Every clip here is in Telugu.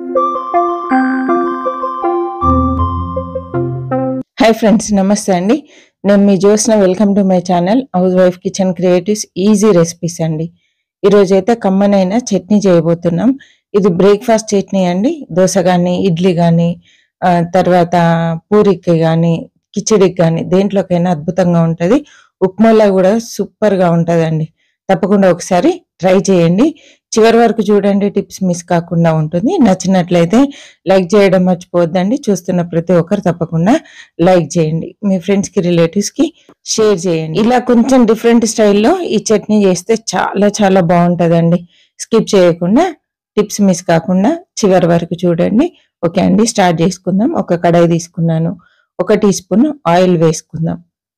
హాయ్ ఫ్రెండ్స్, నమస్తే అండి. నేను మీ Jyotsna. Welcome to my channel housewife kitchen creatives easy recipes అండి. ఈరోజు అయితే కమ్మనైన చట్నీ చేయబోతున్నాం. ఇది బ్రేక్ఫాస్ట్ చట్నీ అండి. దోశ కానీ, ఇడ్లీ కానీ, తర్వాత పూరికి కానీ, కిచిడికి కానీ దేంట్లోకైనా అద్భుతంగా ఉంటుంది. ఉప్మాలో కూడా సూపర్గా ఉంటుందండి. తప్పకుండా ఒకసారి ట్రై చేయండి. చివరి వరకు చూడండి, టిప్స్ మిస్ కాకుండా ఉంటుంది. నచ్చినట్లయితే లైక్ చేయడం మర్చిపోవద్దండి. చూస్తున్న ప్రతి ఒక్కరు తప్పకుండా లైక్ చేయండి. మీ ఫ్రెండ్స్కి, రిలేటివ్స్కి షేర్ చేయండి. ఇలా కొంచెం డిఫరెంట్ స్టైల్లో ఈ చట్నీ చేస్తే చాలా చాలా బాగుంటుందండి. స్కిప్ చేయకుండా, టిప్స్ మిస్ కాకుండా చివరి వరకు చూడండి. ఓకే అండి, స్టార్ట్ చేసుకుందాం. ఒక కడాయి తీసుకున్నాను. 1 టీ స్పూన్ ఆయిల్ వేసుకుందాం.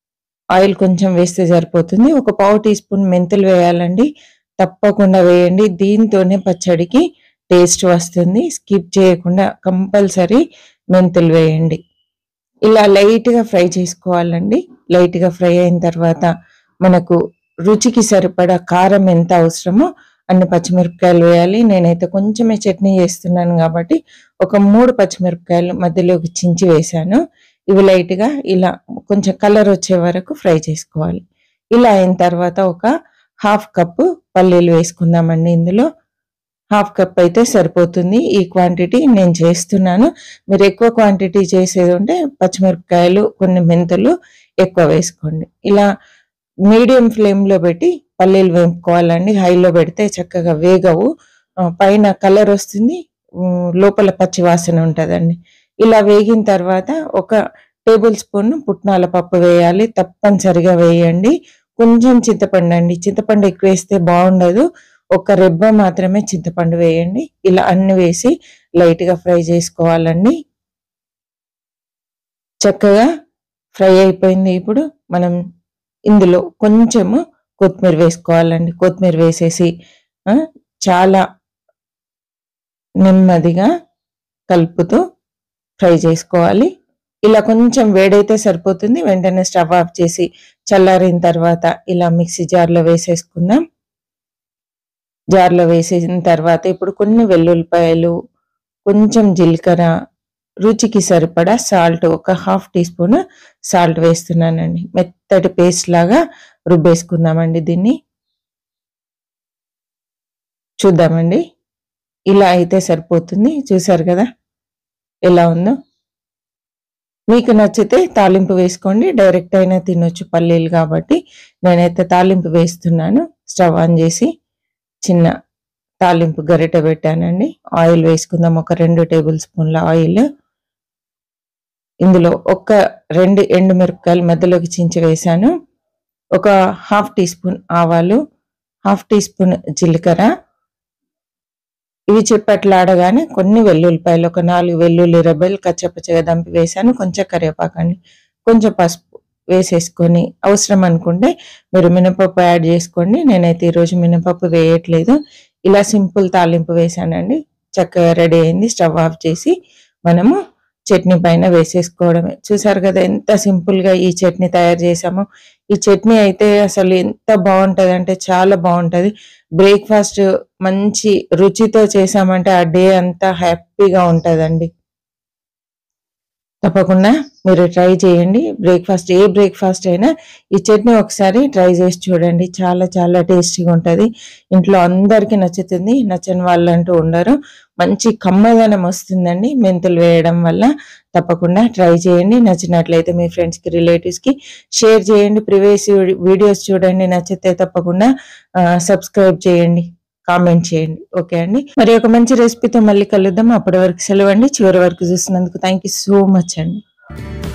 ఆయిల్ కొంచెం వేస్తే సరిపోతుంది. ఒక పావు టీ స్పూన్ మెంతులు వేయాలండి. తప్పకుండా వేయండి. దీంతోనే పచ్చడికి టేస్ట్ వస్తుంది. స్కిప్ చేయకుండా కంపల్సరీ మెంతులు వేయండి. ఇలా లైట్గా ఫ్రై చేసుకోవాలండి. లైట్గా ఫ్రై అయిన తర్వాత మనకు రుచికి సరిపడా కారం ఎంత అవసరమో అన్ని పచ్చిమిరపకాయలు వేయాలి. నేనైతే కొంచెమే చట్నీ చేస్తున్నాను కాబట్టి ఒక 3 పచ్చిమిరపకాయలు మధ్యలోకి చించి వేశాను. ఇవి లైట్గా ఇలా కొంచెం కలర్ వచ్చే వరకు ఫ్రై చేసుకోవాలి. ఇలా అయిన తర్వాత ఒక 1/2 కప్పు పల్లీలు వేసుకుందామండి. ఇందులో 1/2 కప్ అయితే సరిపోతుంది. ఈ క్వాంటిటీ నేను చేస్తున్నాను. మీరు ఎక్కువ క్వాంటిటీ చేసేది ఉంటే పచ్చిమిరపకాయలు, కొన్ని మెంతులు ఎక్కువ వేసుకోండి. ఇలా మీడియం ఫ్లేమ్లో పెట్టి పల్లీలు వేపుకోవాలండి. హైలో పెడితే చక్కగా వేగవు. పైన కలర్ వస్తుంది, లోపల పచ్చి వాసన ఉంటుందండి. ఇలా వేగిన తర్వాత 1 టేబుల్ స్పూన్ పుట్నాల పప్పు వేయాలి. తప్పనిసరిగా వేయండి. కొంచెం చింతపండు అండి. చింతపండు ఎక్కువ వేస్తే బాగుండదు. 1 రెబ్బ మాత్రమే చింతపండు వేయండి. ఇలా అన్ని వేసి లైట్గా ఫ్రై చేసుకోవాలండి. చక్కగా ఫ్రై అయిపోయింది. ఇప్పుడు మనం ఇందులో కొంచెము కొత్తిమీర వేసుకోవాలండి. కొత్తిమీర వేసేసి చాలా నెమ్మదిగా కలుపుతూ ఫ్రై చేసుకోవాలి. ఇలా కొంచెం వేడైతే సరిపోతుంది. వెంటనే స్టవ్ ఆఫ్ చేసి చల్లారిన తర్వాత ఇలా మిక్సీ జార్లో వేసేసుకుందాం. జార్లో వేసేసిన తర్వాత ఇప్పుడు కొన్ని వెల్లుల్లిపాయలు, కొంచెం జీలకర్ర, రుచికి సరిపడా సాల్ట్, ఒక 1/2 టీ స్పూన్ సాల్ట్ వేస్తున్నానండి. మెత్తటి పేస్ట్ లాగా రుబ్బేసుకుందామండి. దీన్ని చూద్దామండి. ఇలా అయితే సరిపోతుంది. చూసారు కదా ఎలా ఉందో. మీకు నచ్చితే తాలింపు వేసుకోండి. డైరెక్ట్ అయినా తినొచ్చు, పల్లీలు కాబట్టి. నేనైతే తాలింపు వేస్తున్నాను. స్టవ్ ఆన్ చేసి చిన్న తాలింపు గరిటె పెట్టానండి. ఆయిల్ వేసుకుందాం. ఒక 2 టేబుల్ స్పూన్ల ఆయిల్. ఇందులో 2 ఎండుమిరపకాయలు మధ్యలోకి చించి వేశాను. ఒక 1/2 టీ స్పూన్ ఆవాలు, 1/2 టీ స్పూన్ జీలకర్ర. ఇవి చిప్పట్లాడగానే కొన్ని వెల్లుల్లిపాయలు, ఒక 4 వెల్లుల్లి రెబ్బలు కచ్చపచ్చగా దంపి వేశాను. కొంచెం కరివేపాకండి, కొంచెం పసుపు వేసేసుకొని అవసరం అనుకుంటే మీరు మినపప్పు యాడ్ చేసుకోండి. నేనైతే ఈరోజు మినపప్పు వేయట్లేదు. ఇలా సింపుల్ తాలింపు వేసానండి. చక్కగా రెడీ అయింది. స్టవ్ ఆఫ్ చేసి మనము చట్నీ పైన వేసేసుకోవడమే. చూసారు కదా ఎంత సింపుల్గా ఈ చట్నీ తయారు చేసామో. ఈ చట్నీ అయితే అసలు ఎంత బాగుంటుంది అంటే చాలా బాగుంటుంది. బ్రేక్ఫాస్ట్ మంచి రుచితో చేసామంటే ఆ డే అంతా హ్యాపీగా ఉంటుందండి. తప్పకుండా మీరు ట్రై చేయండి. ఏ బ్రేక్ఫాస్ట్ అయినా ఈ చట్నీ ఒకసారి ట్రై చేసి చూడండి. చాలా చాలా టేస్టీగా ఉంటుంది. ఇంట్లో అందరికీ నచ్చుతుంది. నచ్చని వాళ్ళంటూ ఉండరు. మంచి కమ్మదనం వస్తుందండి మెంతులు వేయడం వల్ల. తప్పకుండా ట్రై చేయండి. నచ్చినట్లయితే మీ ఫ్రెండ్స్కి, రిలేటివ్స్కి షేర్ చేయండి. ప్రీవియస్ వీడియోస్ చూడండి. నచ్చితే తప్పకుండా సబ్స్క్రైబ్ చేయండి, కామెంట్ చేయండి. ఓకే అండి, మరి ఒక మంచి రెసిపీతో మళ్ళీ కలుద్దాం. అప్పటి వరకు సెలవు అండి. చివరి వరకు చూసినందుకు థ్యాంక్ యూ సో మచ్ అండి.